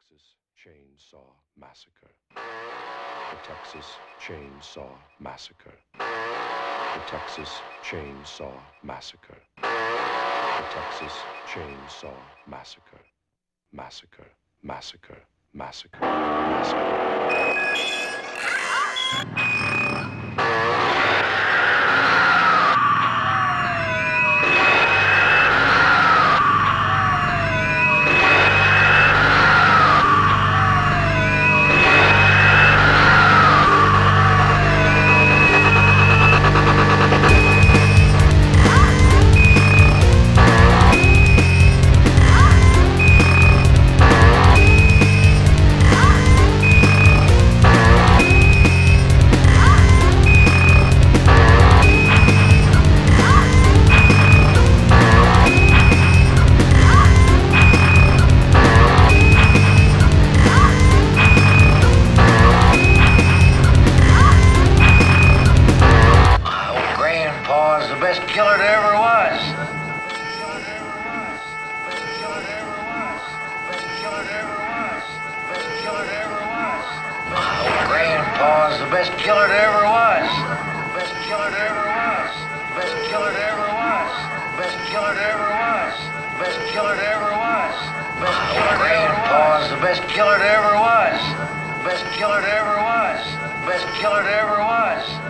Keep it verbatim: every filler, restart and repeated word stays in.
Texas Chainsaw Massacre. The Texas Chainsaw Massacre. The Texas Chainsaw Massacre. The Texas Chainsaw Massacre. Massacre. Massacre. Massacre. Massacre. Grandpa's the best killer there ever was. Grandpa's the best killer there ever was. Best killer there ever was. Best killer there ever was. Best killer there ever was. Best killer there ever was. Best killer Grandpa's the best killer there ever was. Best killer there ever was. Best killer there ever was.